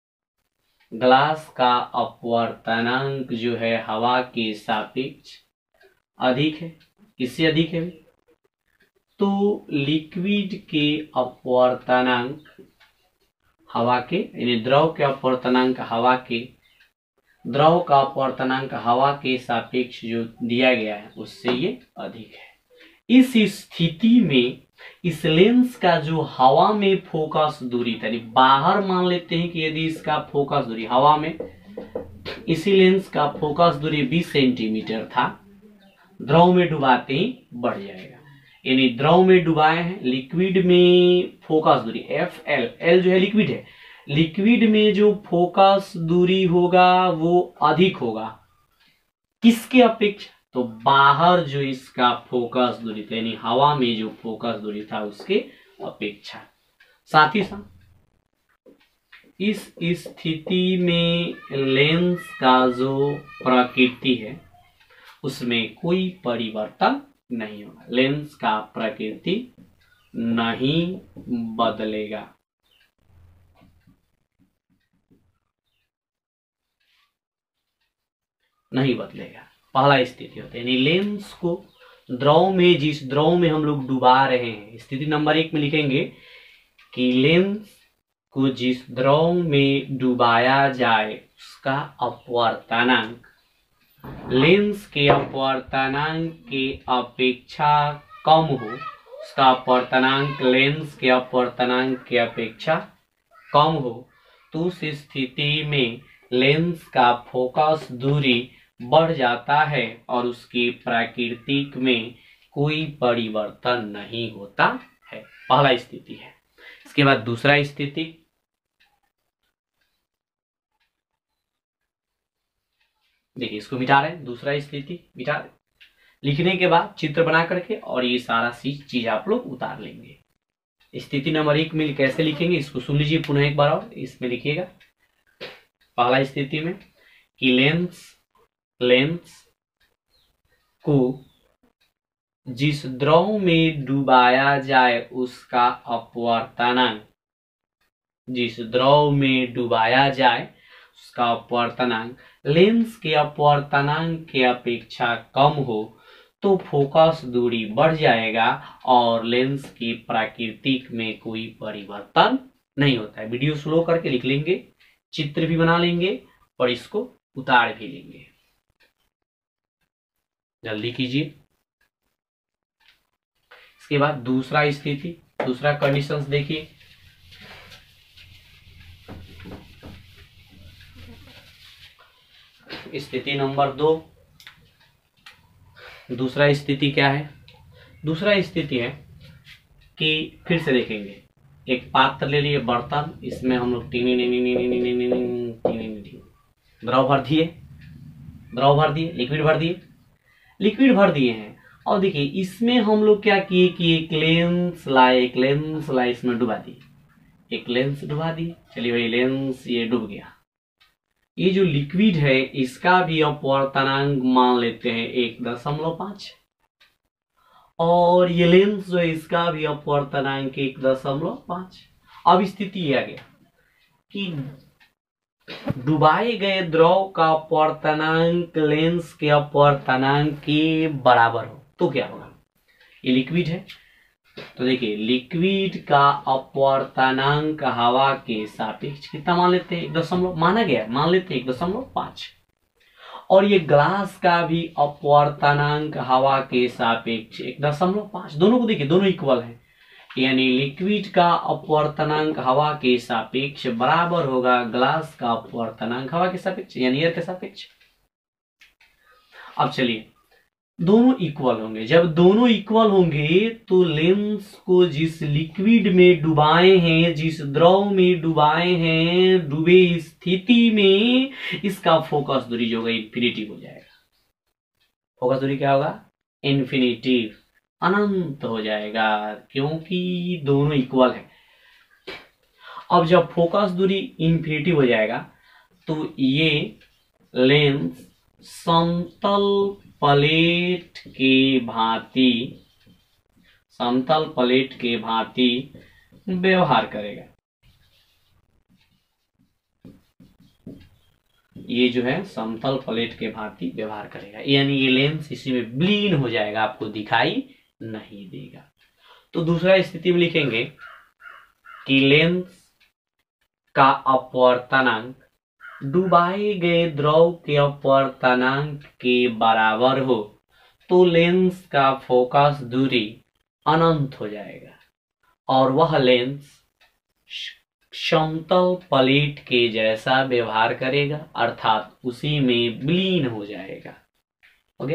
ग्लास का अपवर्तनांक जो है हवा के सापेक्ष अधिक है। किससे अधिक है? तो लिक्विड के अपवर्तनांक हवा के, यानी द्रव के अपवर्तनांक हवा के, द्रव का अपवर्तनांक हवा के सापेक्ष जो दिया गया है उससे ये अधिक है। इस स्थिति में इस लेंस का जो हवा में फोकस दूरी था, बाहर मान लेते हैं कि यदि इसका फोकस दूरी हवा में, इसी लेंस का फोकस दूरी 20 सेंटीमीटर था, द्रव में डुबाते ही बढ़ जाएगा, यानी द्रव में डुबाए हैं, लिक्विड में फोकस दूरी FL, L जो है लिक्विड है, लिक्विड में जो फोकस दूरी होगा वो अधिक होगा किसके अपेक्षा, तो बाहर जो इसका फोकस दूरी था, यानी हवा में जो फोकस दूरी था उसके अपेक्षा। साथ ही साथ इस स्थिति में लेंस का जो प्रकृति है उसमें कोई परिवर्तन नहीं होगा, लेंस का प्रकृति नहीं बदलेगा। नहीं बदलेगा, पहला स्थिति होता है, यानी लेंस को द्रव में, जिस द्रव में हम लोग डुबा रहे हैं, स्थिति नंबर 1 में लिखेंगे कि लेंस को जिस द्रव में डुबाया जाए उसका अपवर्तनांक लेंस के अपवर्तनांक के अपेक्षा कम हो, उसका अपवर्तनांक लेंस के अपवर्तनांक के अपेक्षा कम हो, तो उस स्थिति में लेंस का फोकस दूरी बढ़ जाता है और उसकी प्रकृति में कोई परिवर्तन नहीं होता है। पहला स्थिति है। इसके बाद दूसरा स्थिति, देखिए इसको मिटा रहे हैं, दूसरा स्थिति मिटा रहे, लिखने के बाद चित्र बना करके और ये सारा चीज आप लोग उतार लेंगे। स्थिति नंबर 1 में कैसे लिखेंगे इसको सुन लीजिए पुनः एक बार और, इसमें लिखिएगा पहला स्थिति में कि लेंस को जिस द्रव में डुबाया जाए उसका अपवर्तनांक, जिस द्रव में डुबाया जाए उसका अपवर्तनांक लेंस के अपवर्तनांक के अपेक्षा कम हो तो फोकस दूरी बढ़ जाएगा और लेंस की प्रकृति में कोई परिवर्तन नहीं होता है। वीडियो स्लो करके लिख लेंगे, चित्र भी बना लेंगे और इसको उतार भी लेंगे, जल्दी कीजिए। इसके बाद दूसरा स्थिति, दूसरा कंडीशंस देखिए, स्थिति नंबर 2। दूसरा स्थिति क्या है? दूसरा स्थिति है कि फिर से देखेंगे, एक पात्र ले लिए, बर्तन, इसमें हम लोग द्रव भर दिए, लिक्विड भर दिए हैं और देखिए इसमें हम लोग क्या किए कि एक लेंस लाए इसमें डुबा दिए, एक लेंस डुबा दिए। चलिए भाई लेंस ये डूब गया, ये जो लिक्विड है इसका भी अपवर्तनांक मान लेते हैं 1.5 और ये लेंस जो है इसका भी अपवर्तनांक 1.5। अब स्थिति ये आ गया कि डुबाए गए द्रव का अपवर्तनांक लेंस के अपवर्तनांक के बराबर हो, तो क्या होगा, ये लिक्विड है तो देखिए लिक्विड का अपवर्तनांक हवा के सापेक्ष कितना मान लेते हैं, 1 माना गया, मान लेते हैं 1.5। और ये ग्लास का भी अपवर्तनांक हवा के सापेक्ष 1.5। दोनों को देखिए, दोनों इक्वल है, यानी लिक्विड का अपवर्तनांक हवा के सापेक्ष बराबर होगा ग्लास का अपवर्तनांक हवा के सापेक्ष यानी एयर के सापेक्ष। अब चलिए दोनों इक्वल होंगे, जब दोनों इक्वल होंगे तो लेंस को जिस लिक्विड में डुबाए हैं, जिस द्रव में डुबाए हैं, डूबे स्थिति में इसका फोकस दूरी जो होगा इन्फिनिटिव हो जाएगा। फोकस दूरी क्या होगा, इन्फिनिटिव, अनंत हो जाएगा, क्योंकि दोनों इक्वल है। अब जब फोकस दूरी इन्फिनिटिव हो जाएगा तो ये लेंस समतल प्लेट के भांति व्यवहार करेगा। ये जो है समतल प्लेट के भांति व्यवहार करेगा, यानी ये लेंस इसी में विलीन हो जाएगा, आपको दिखाई नहीं देगा। तो दूसरा स्थिति में लिखेंगे कि लेंस का अपवर्तनांक डुबाए गए द्रव के अपवर्तनांक के बराबर हो तो लेंस का फोकस दूरी अनंत हो जाएगा और वह लेंस समतल प्लेट के जैसा व्यवहार करेगा, अर्थात उसी में विलीन हो जाएगा। ओके,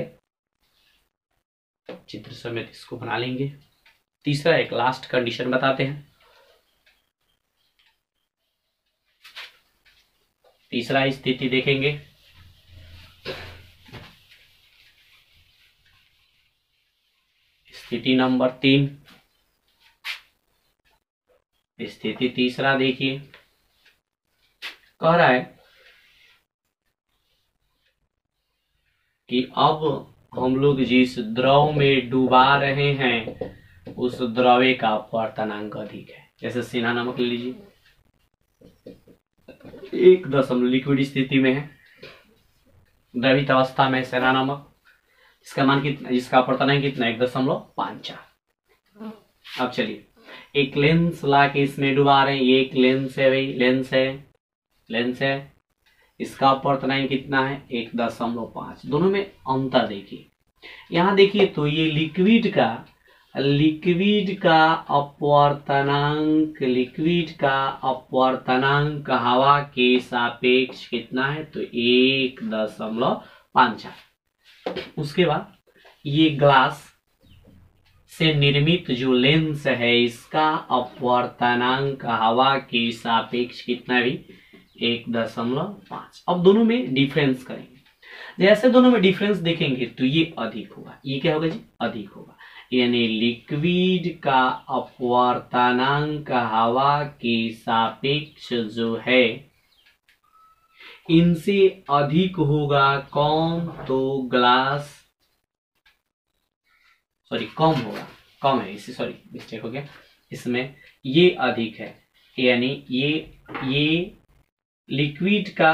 चित्र समेत इसको बना लेंगे। तीसरा एक लास्ट कंडीशन बताते हैं। तीसरा स्थिति देखेंगे, स्थिति नंबर 3। स्थिति तीसरा देखिए, कह रहा है कि अब हम लोग जिस द्रव में डुबा रहे हैं उस द्रव्य का अपवर्तनांक अधिक है। जैसे सिन्हा नमक ले लीजिए, 1 लिक्विड स्थिति में है, द्रवित अवस्था में सेना नमक, इसका मान कितना, इसका अपवर्तनांक कितना, 1.54। अब चलिए एक लेंस ला के इसमें डुबा रहे हैं, ये एक लेंस है भाई, लेंस है, इसका अपवर्तनांक कितना है, 1.5। दोनों में अंतर देखिए, यहां देखिए तो ये लिक्विड का अपवर्तनांक हवा के सापेक्ष कितना है, तो 1.54। उसके बाद ये ग्लास से निर्मित जो लेंस है इसका अपवर्तनांक हवा के सापेक्ष कितना भी, 1.5। अब दोनों में डिफरेंस करेंगे, जैसे दोनों में डिफरेंस देखेंगे तो ये अधिक होगा, ये क्या होगा जी, अधिक होगा, यानी लिक्विड का अपवर्तनांक हवा के सापेक्ष जो है इनसे अधिक होगा कौन, तो ग्लास, सॉरी कम होगा, कम है इसे, सॉरी मिस्टेक हो गया, इसमें ये अधिक है, यानी ये लिक्विड का,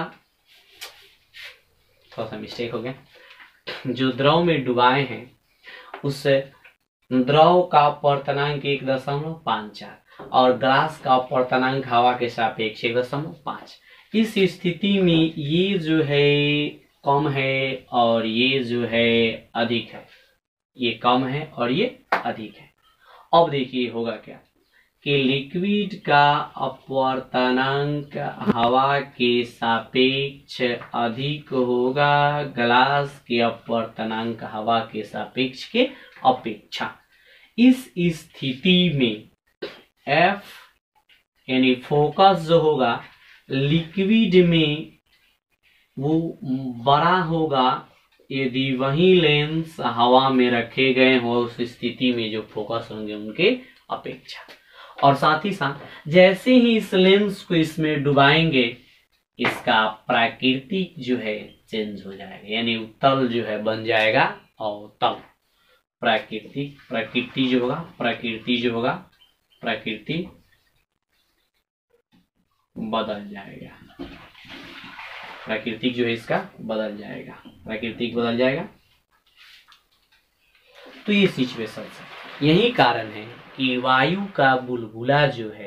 थोड़ा सा मिस्टेक हो गया, जो द्रव में डुबाए हैं उस द्रव का अपवर्तनांक 1.54 और ग्लास का अपवर्तनांक हवा के सापेक्ष 1.5। इस स्थिति में ये जो है कम है और ये जो है अधिक है, ये कम है और ये अधिक है। अब देखिए होगा क्या कि लिक्विड का अपवर्तनांक हवा के सापेक्ष अधिक होगा ग्लास के अपवर्तनांक हवा के सापेक्ष के अपेक्षा। इस स्थिति में F यानी फोकस जो होगा लिक्विड में वो बड़ा होगा यदि वही लेंस हवा में रखे गए हो उस स्थिति में जो फोकस होंगे उनके अपेक्षा। और साथ ही साथ जैसे ही इस लेंस को इसमें डुबाएंगे इसका प्राकृतिक जो है चेंज हो जाएगा, यानी उत्तल जो है बन जाएगा अवतल। प्रकृति जो होगा प्रकृति बदल जाएगा, प्राकृतिक जो है इसका बदल जाएगा, प्राकृतिक बदल जाएगा। तो ये सिचुएशन है। यही कारण है कि वायु का बुलबुला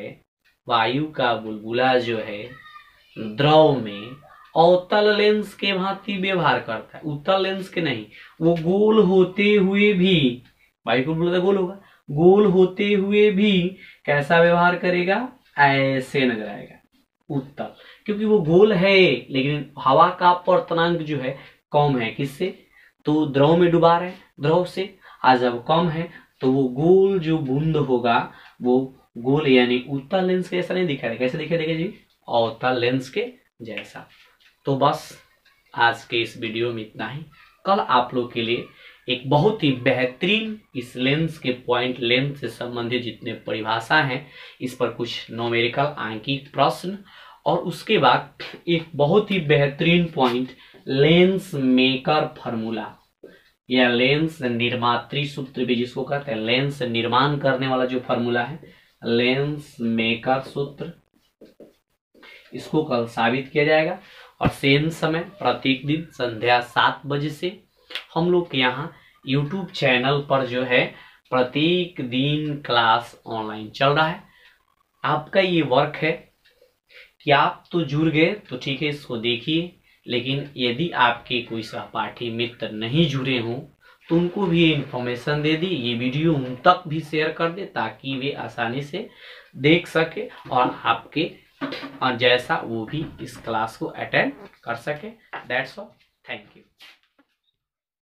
जो है द्रव में अवतल लेंस के भांति व्यवहार करता है, उत्तल लेंस के नहीं। वो गोल होते हुए भी, वायु का बुलबुला गोल होगा, गोल होते हुए भी कैसा व्यवहार करेगा, ऐसे नजर आएगा उत्तल, क्योंकि वो गोल है लेकिन हवा का अपवर्तनांक जो है कम है। किससे? तो द्रव में डुबा रहे, द्रव से आज जब कम है तो वो गोल जो बूंद होगा वो गोल यानी उत्तल लेंस के जैसा नहीं दिखाई देगा। कैसे दिखाई देगा जी? अवतल लेंस के जैसा। तो बस आज के इस वीडियो में इतना ही। कल आप लोग के लिए एक बहुत ही बेहतरीन इस लेंस के पॉइंट, लेंस से संबंधित जितने परिभाषा हैं इस पर कुछ न्यूमेरिकल आंकिक प्रश्न, और उसके बाद एक बहुत ही बेहतरीन पॉइंट लेंस मेकर फॉर्मूला या लेंस निर्मात्री सूत्र भी जिसको कहते हैं, लेंस निर्माण करने वाला जो फॉर्मूला है लेंस मेकर सूत्र, इसको कल साबित किया जाएगा। और सेम समय प्रत्येक दिन संध्या 7 बजे से हम लोग के यहाँ YouTube चैनल पर जो है प्रत्येक दिन क्लास ऑनलाइन चल रहा है। आपका ये वर्क है कि आप तो जुड़ गए तो ठीक है, इसको देखिए, लेकिन यदि आपके कोई सहपाठी मित्र नहीं जुड़े हों तो उनको भी इन्फॉर्मेशन दे दी, ये वीडियो उन तक भी शेयर कर दे ताकि वे आसानी से देख सके और आपके जैसा वो भी इस क्लास को अटेंड कर सके। That's all, thank you.